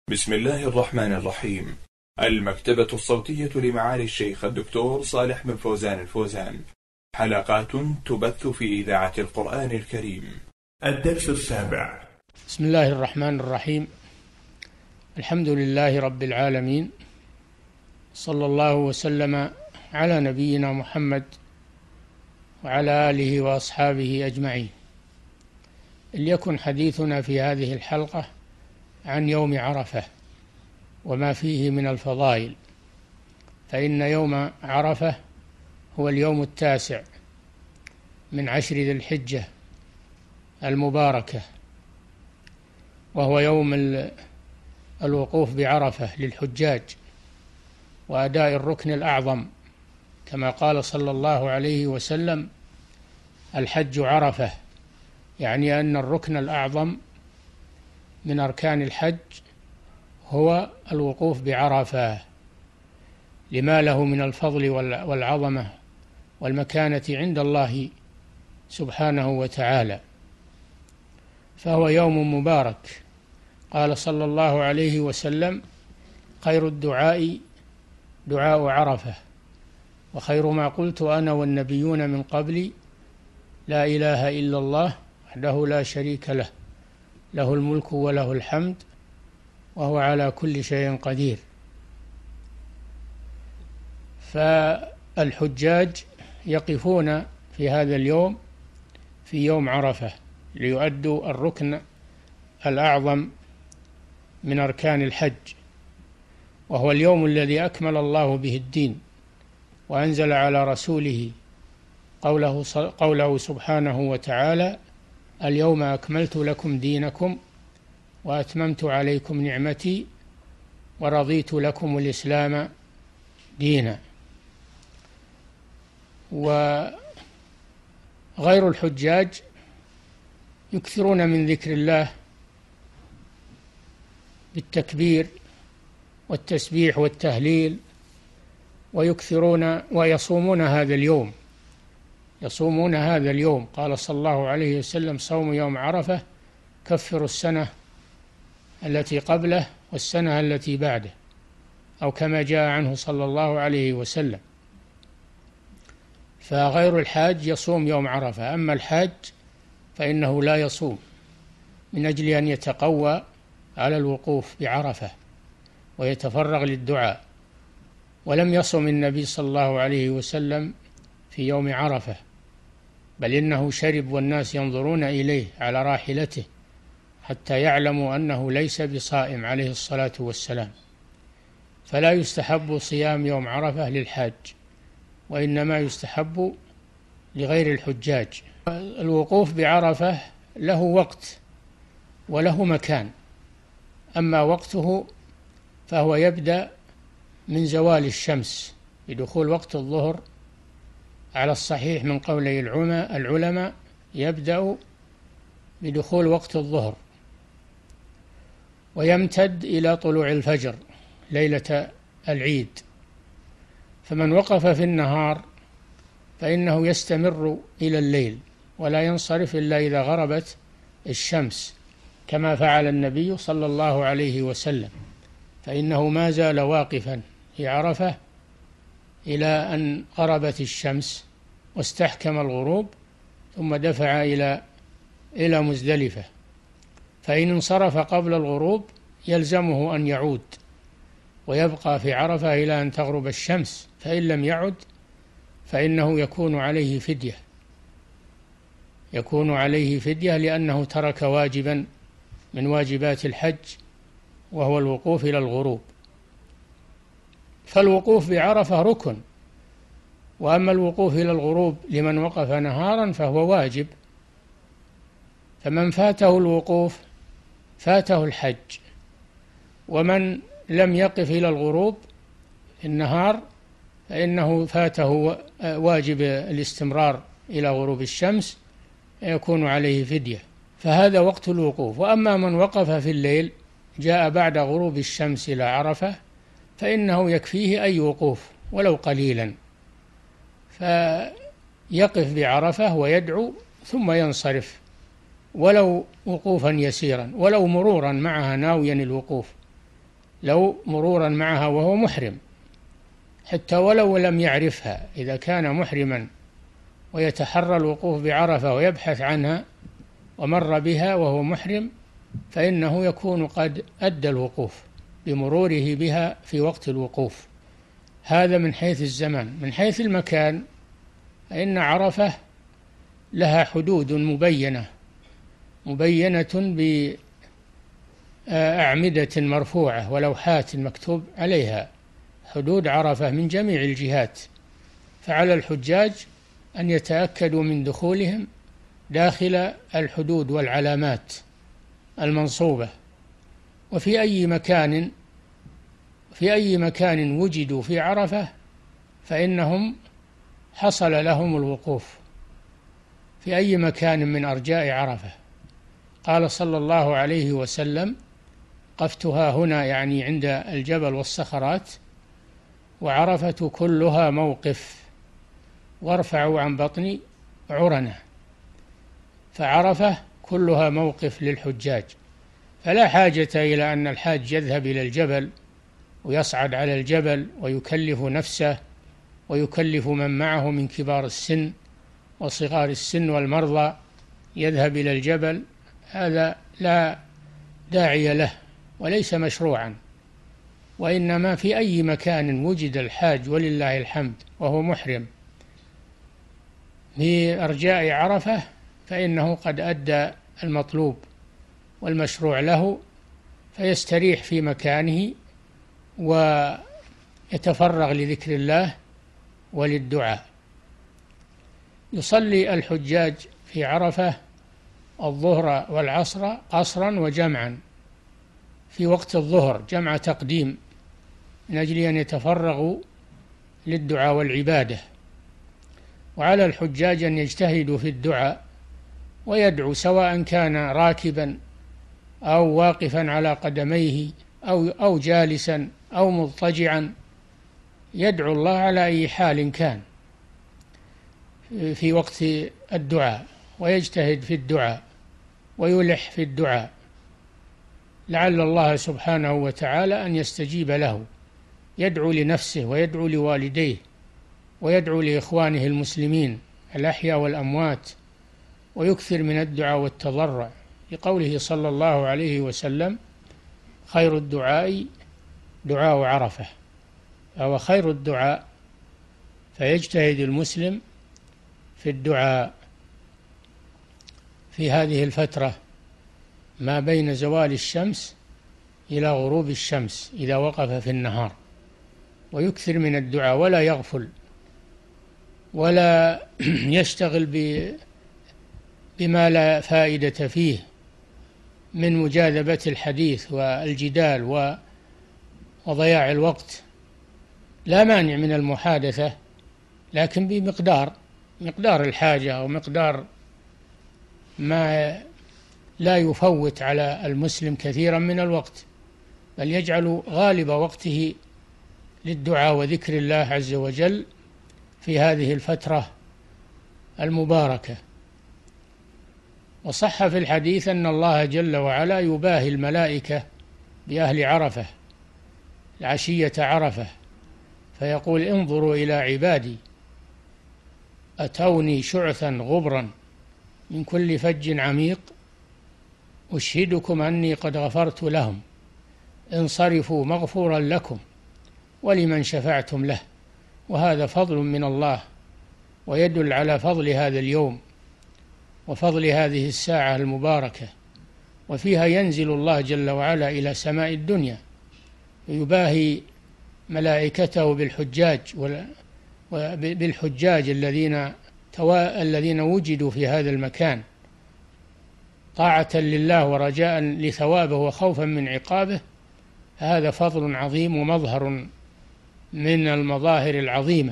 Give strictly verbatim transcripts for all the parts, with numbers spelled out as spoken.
بسم الله الرحمن الرحيم. المكتبة الصوتية لمعالي الشيخ الدكتور صالح بن فوزان الفوزان، حلقات تبث في إذاعة القرآن الكريم. الدرس السابع. بسم الله الرحمن الرحيم. الحمد لله رب العالمين، صلى الله وسلم على نبينا محمد وعلى آله وأصحابه أجمعين. ليكن حديثنا في هذه الحلقة عن يوم عرفة وما فيه من الفضائل، فإن يوم عرفة هو اليوم التاسع من عشر ذي الحجة المباركة، وهو يوم الوقوف بعرفة للحجاج وأداء الركن الأعظم، كما قال صلى الله عليه وسلم: الحج عرفة، يعني أن الركن الأعظم من أركان الحج هو الوقوف بعرفة، لما له من الفضل والعظمة والمكانة عند الله سبحانه وتعالى، فهو يوم مبارك. قال صلى الله عليه وسلم: خير الدعاء دعاء عرفة، وخير ما قلت أنا والنبيون من قبلي لا إله إلا الله وحده لا شريك له، له الملك وله الحمد وهو على كل شيء قدير. فالحجاج يقفون في هذا اليوم، في يوم عرفة، ليؤدوا الركن الأعظم من أركان الحج، وهو اليوم الذي أكمل الله به الدين وأنزل على رسوله قوله, قوله سبحانه وتعالى: اليوم أكملت لكم دينكم وأتممت عليكم نعمتي ورضيت لكم الإسلام دينا. وغير الحجاج يكثرون من ذكر الله بالتكبير والتسبيح والتهليل، ويكثرون ويصومون هذا اليوم يصومون هذا اليوم قال صلى الله عليه وسلم: صوم يوم عرفة كفر السنة التي قبله والسنة التي بعده، أو كما جاء عنه صلى الله عليه وسلم. فغير الحاج يصوم يوم عرفة، أما الحاج فإنه لا يصوم من أجل أن يتقوى على الوقوف بعرفة ويتفرغ للدعاء. ولم يصم النبي صلى الله عليه وسلم في يوم عرفة، بل إنه شرب والناس ينظرون إليه على راحلته حتى يعلموا أنه ليس بصائم عليه الصلاة والسلام. فلا يستحب صيام يوم عرفة للحاج، وإنما يستحب لغير الحجاج. الوقوف بعرفة له وقت وله مكان، أما وقته فهو يبدأ من زوال الشمس بدخول وقت الظهر، على الصحيح من قولي العلماء يبدأ بدخول وقت الظهر ويمتد إلى طلوع الفجر ليلة العيد. فمن وقف في النهار فإنه يستمر إلى الليل ولا ينصرف إلا إذا غربت الشمس، كما فعل النبي صلى الله عليه وسلم، فإنه ما زال واقفا في عرفة إلى أن غربت الشمس واستحكم الغروب، ثم دفع إلى إلى مزدلفة. فإن انصرف قبل الغروب يلزمه أن يعود ويبقى في عرفة إلى أن تغرب الشمس، فإن لم يعد فإنه يكون عليه فدية يكون عليه فدية لأنه ترك واجبا من واجبات الحج، وهو الوقوف إلى الغروب. فالوقوف بعرفة ركن، وأما الوقوف إلى الغروب لمن وقف نهارا فهو واجب. فمن فاته الوقوف فاته الحج، ومن لم يقف إلى الغروب في النهار فإنه فاته واجب الاستمرار إلى غروب الشمس، يكون عليه فدية. فهذا وقت الوقوف. وأما من وقف في الليل جاء بعد غروب الشمس إلى عرفة فإنه يكفيه أي وقوف ولو قليلا، فيقف بعرفة ويدعو ثم ينصرف ولو وقوفا يسيرا، ولو مرورا معها ناويا الوقوف، لو مرورا معها وهو محرم، حتى ولو لم يعرفها، إذا كان محرما ويتحرى الوقوف بعرفة ويبحث عنها ومر بها وهو محرم، فإنه يكون قد أدى الوقوف بمروره بها في وقت الوقوف. هذا من حيث الزمان. من حيث المكان، فإن عرفة لها حدود مبينة مبينة بأعمدة مرفوعة ولوحات مكتوب عليها حدود عرفة من جميع الجهات، فعلى الحجاج أن يتأكدوا من دخولهم داخل الحدود والعلامات المنصوبة. وفي أي مكان في أي مكان وجدوا في عرفة فإنهم حصل لهم الوقوف في أي مكان من أرجاء عرفة. قال صلى الله عليه وسلم: قفتها هنا، يعني عند الجبل والصخرات، وعرفة كلها موقف، وارفعوا عن بطني عرنة. فعرفة كلها موقف للحجاج، فلا حاجة إلى أن الحاج يذهب إلى الجبل ويصعد على الجبل ويكلف نفسه ويكلف من معه من كبار السن وصغار السن والمرضى، يذهب إلى الجبل. هذا لا داعي له وليس مشروعا. وإنما في أي مكان وجد الحاج ولله الحمد وهو محرم في أرجاء عرفة فإنه قد أدى المطلوب والمشروع له، فيستريح في مكانه ويتفرغ لذكر الله وللدعاء. يصلي الحجاج في عرفة الظهر والعصر قصرا وجمعا، في وقت الظهر جمع تقديم من أجل أن يتفرغوا للدعاء والعبادة. وعلى الحجاج أن يجتهدوا في الدعاء ويدعو، سواء كان راكبا أو واقفا على قدميه أو أو جالسا أو مضطجعا، يدعو الله على أي حال كان في وقت الدعاء، ويجتهد في الدعاء ويلح في الدعاء، لعل الله سبحانه وتعالى أن يستجيب له. يدعو لنفسه ويدعو لوالديه ويدعو لإخوانه المسلمين الأحياء والأموات، ويكثر من الدعاء والتضرع، لقوله صلى الله عليه وسلم: خير الدعاء دعاء عرفة. فهو خير الدعاء، فيجتهد المسلم في الدعاء في هذه الفترة ما بين زوال الشمس إلى غروب الشمس إذا وقف في النهار، ويكثر من الدعاء ولا يغفل ولا يشتغل بما لا فائدة فيه من مجاذبة الحديث والجدال وضياع الوقت. لا مانع من المحادثة، لكن بمقدار مقدار الحاجة أو مقدار ما لا يفوت على المسلم كثيرا من الوقت، بل يجعل غالب وقته للدعاء وذكر الله عز وجل في هذه الفترة المباركة. وصح في الحديث أن الله جل وعلا يباهي الملائكة بأهل عرفة العشية عرفة، فيقول: انظروا إلى عبادي أتوني شعثا غبرا من كل فج عميق، أشهدكم أني قد غفرت لهم، انصرفوا مغفورا لكم ولمن شفعتم له. وهذا فضل من الله، ويدل على فضل هذا اليوم وفضل هذه الساعة المباركة. وفيها ينزل الله جل وعلا إلى سماء الدنيا ويباهي ملائكته بالحجاج بالحجاج الذين الذين وجدوا في هذا المكان طاعة لله ورجاء لثوابه وخوفا من عقابه. هذا فضل عظيم ومظهر من المظاهر العظيمة.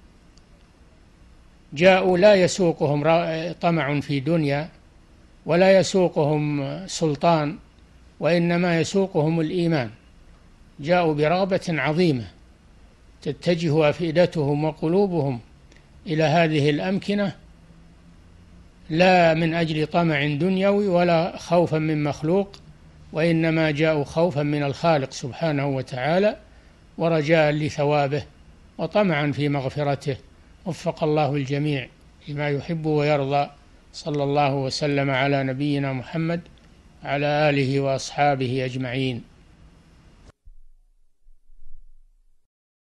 جاءوا لا يسوقهم طمع في دنيا ولا يسوقهم سلطان، وإنما يسوقهم الإيمان. جاءوا برغبة عظيمة تتجه أفئدتهم وقلوبهم إلى هذه الأمكنة، لا من أجل طمع دنيوي ولا خوفا من مخلوق، وإنما جاءوا خوفا من الخالق سبحانه وتعالى ورجاء لثوابه وطمعا في مغفرته. وفق الله الجميع لما يحب ويرضى. صلى الله وسلم على نبينا محمد على آله وأصحابه أجمعين.